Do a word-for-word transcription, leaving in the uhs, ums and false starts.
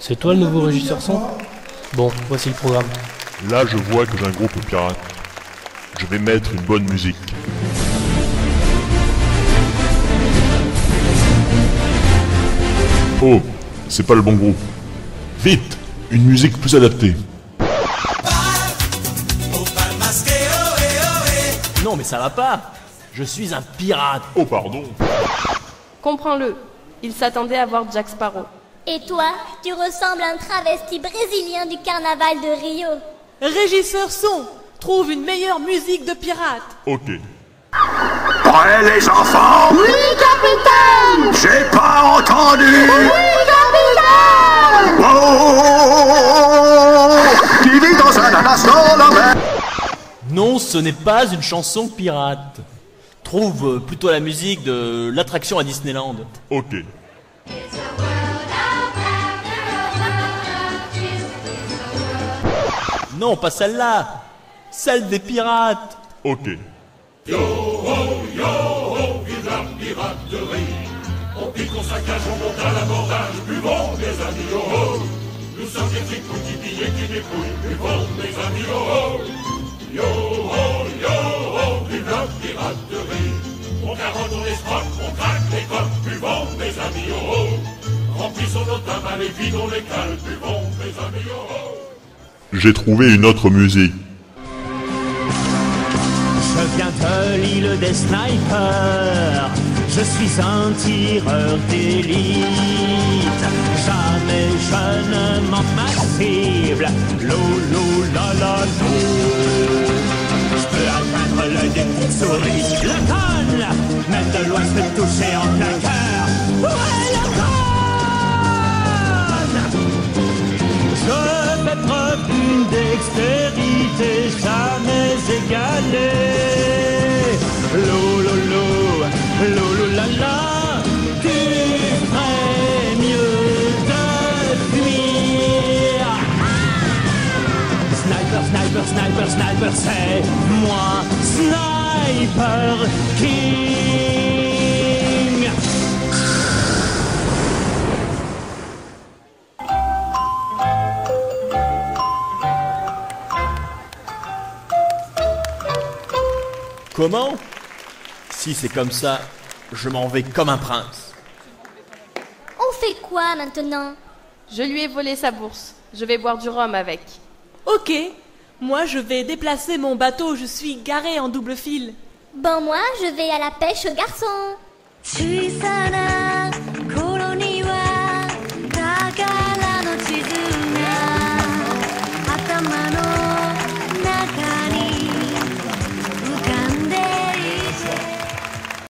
C'est toi le nouveau régisseur son? Bon, voici le programme. Là, je vois que j'ai un groupe pirate. Je vais mettre une bonne musique. Oh, c'est pas le bon groupe. Vite, une musique plus adaptée. Non mais ça va pas. Je suis un pirate. Oh pardon. Comprends-le, il s'attendait à voir Jack Sparrow. Et toi, tu ressembles à un travesti brésilien du carnaval de Rio. Régisseur son, trouve une meilleure musique de pirate. Ok. Prêts les enfants? Oui, capitaine! J'ai pas entendu! Oui, capitaine! Oh! Qui vit dans un ananas dans la mer? Non, ce n'est pas une chanson pirate. Trouve plutôt la musique de l'attraction à Disneyland. Ok. Non, pas celle-là. Celle des pirates. Ok. Yo ho, yo ho, vive la piraterie. On pique, on saccage, on monte à l'abordage. Buvons, mes amis, yo ho. Nous sommes des petits petits billets qui dépouillent. Buvons, mes amis, yo ho. Yo ho, yo ho, vive la piraterie. On carotte, on escroque, on craque les coques. Buvons, mes amis, yo ho. Remplissons nos tabacs, les vidons, les cales. Buvons, mes amis, yo ho. J'ai trouvé une autre musique. Je viens de l'île des snipers. Je suis un tireur d'élite. Jamais je ne manque ma cible. Lolo la la lo. Je peux atteindre l'œil des petites souris. Le conne, même de loin je peux toucher en plein cœur. Où est le conne? Je fais preuve d'une dextérité jamais égalée. Lolo lo, lolo la la. Tu ferais mieux de fuir. Sniper, sniper, sniper, sniper, c'est moi, Sniper King. Comment? Si c'est comme ça, je m'en vais comme un prince. On fait quoi maintenant? Je lui ai volé sa bourse. Je vais boire du rhum avec. Ok, moi je vais déplacer mon bateau, je suis garé en double file. Ben moi, je vais à la pêche aux garçons. Suisse